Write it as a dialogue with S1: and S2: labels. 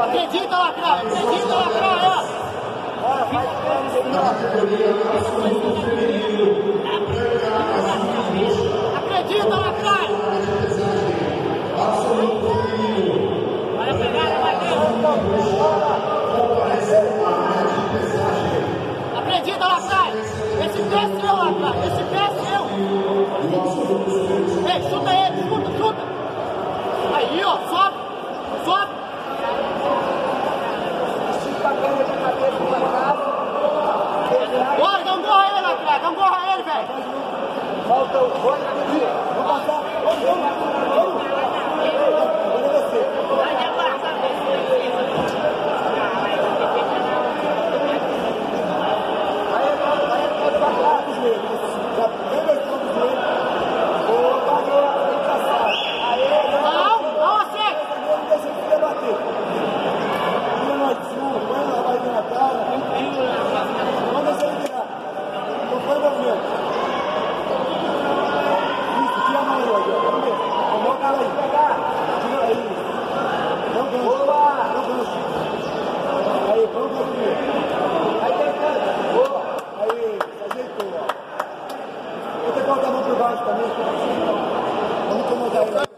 S1: Acredita, Lacraia! Acredita, Lacraia! Acredita, Lacraia! Vai pegar, vai acredita, Lacraia! Esse pé é seu, Lacraia! Esse pé é seu! Ei, chuta ele! Chuta, chuta! Aí, ó! Sobe! Sobe! Bora, dá um gorro a ele, Lacraia! Dá um gorro a ele, velho!
S2: Falta o gol aqui! Vamos passar! Vamos! Vamos incomodar ele.